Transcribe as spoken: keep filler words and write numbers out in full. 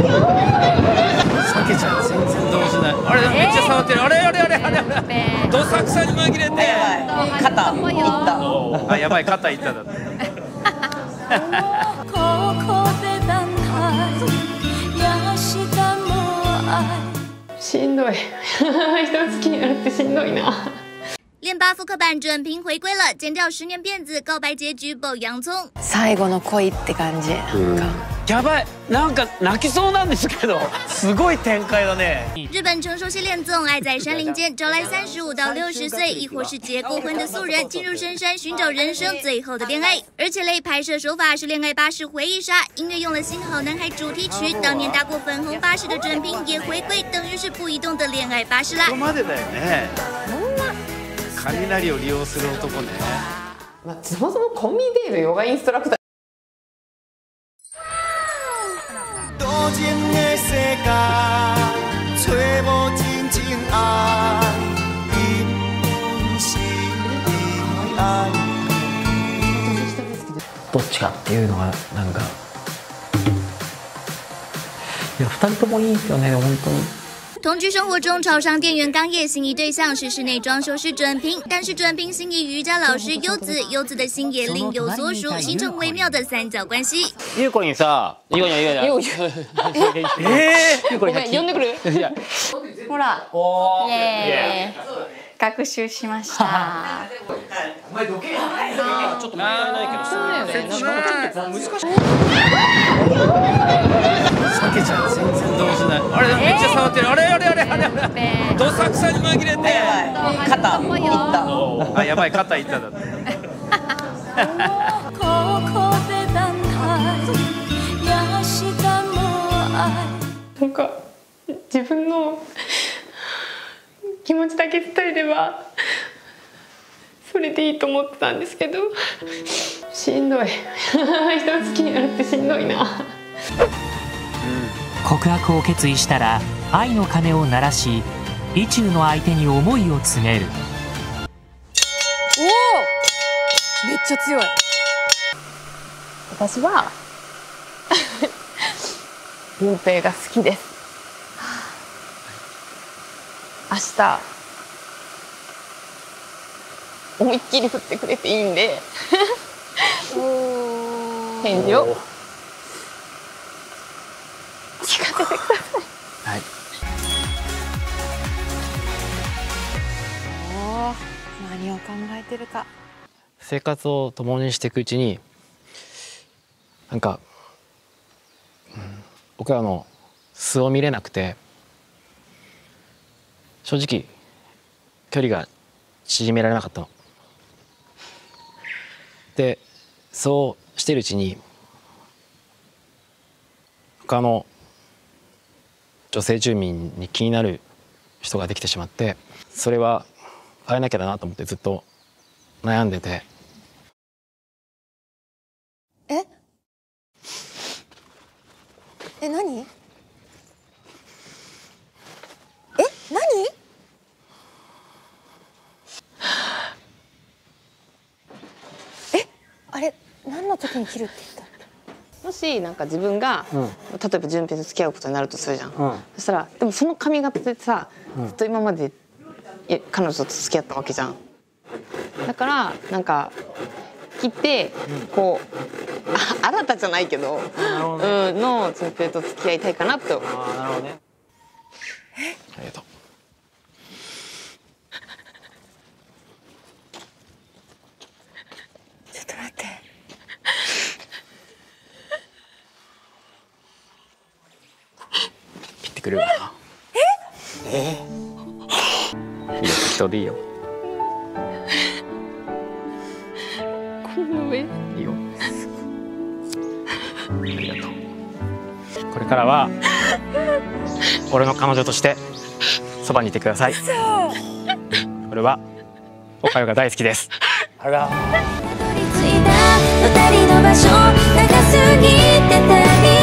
さけちゃん全然動じない。あれめっちゃ触ってる。あれあれあれあれあれ。どさくさに紛れて。 肩いった。 あ、やばい、肩いっただって。 しんどい。人好きになるってしんどいな。 练八复刻版准平回归了，剪掉十年辫子，告白结局爆洋葱。 最後の恋って感じ。なんかやばい、なんか泣きそうなんですけど、すごい展開だね。 日本成熟系恋综《爱在山林间》，找来三十五到六十岁，亦或是结过婚的素人，进入深山寻找人生最后的恋爱。而且类拍摄手法是恋爱巴士回忆杀，音乐用了《新好男孩》主題曲，当年搭过粉红巴士的准平也回归，等于是不移動的恋愛巴士啦。 ここまでだよね。雷を利用する男ね。 まあ、そもそもコンビニでいうヨガインストラクター。 どっちかっていうのがなんか、いやふたりともいいですよね、本当に。 同居生活中，超商店员刚叶心仪对象是室内装修师准平，但是准平心仪瑜伽老师优子，优子的心也另有所属，形成微妙的三角关系。 ゆうこにさ、ゆうこにゆうこに。ええ。 ごめん、呼んでくる。 ほら、 おー。 イエーイ。学習しました。 お前どけ。ちょっと問題ないけどさ。説明ちょっと難しい。さけちゃん全然動じない。あれめっちゃ触ってる。あれあれあれあれあれ。どさくさに紛れて。 肩いった。 あ、やばい、肩いっただって。 なんか自分の気持ちだけ伝えればそれでいいと思ってたんですけど、しんどい。人好きになるってしんどいな。 告白を決意したら愛の鐘を鳴らし、意中の相手に思いを告げる。 おお、めっちゃ強い。 私は林平が好きです。明日思いっきり振ってくれていいんで返事を聞かせてください。 はい。 おお、何を考えてるか。 生活を共にしていくうちに、なんか、うん、僕らの素を見れなくて、正直距離が縮められなかったの。で、そうしてるうちに他の女性住民に気になる人ができてしまって、それは変えなきゃだなと思ってずっと悩んでて。 ええ、何？え、何？え、あれ、何の時に切るって言った？ もしなんか自分が、うん、例えば順平と付き合うことになるとするじゃん、うん、そしたらでもその髪型でさ、うん、ずっと今まで彼女と付き合ったわけじゃん。だからなんか切ってこう、うん、あ新たじゃないけど、ね、うん、の順平と付き合いたいかなって思う。 あ、なるほどね。 え、 ありがとう。 ちょっと待って。 切ってくれるかな。え？えー？いいよ、適当でいいよ。 この上？ いいよ。ありがとう。これからは俺の彼女としてそばにいてください。俺はおかよが大好きです。あら。たどり着いた二人の場所、長すぎてたり